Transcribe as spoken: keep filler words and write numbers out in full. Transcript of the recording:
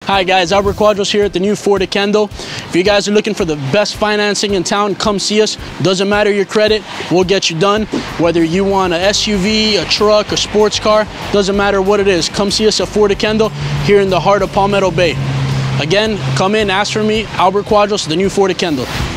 Hi guys, Albert Quadros here at the new Ford of Kendall. If you guys are looking for the best financing in town, come see us. Doesn't matter your credit, we'll get you done. Whether you want an S U V, a truck, a sports car, doesn't matter what it is. Come see us at Ford of Kendall here in the heart of Palmetto Bay. Again, come in, ask for me, Albert Quadros, the new Ford of Kendall.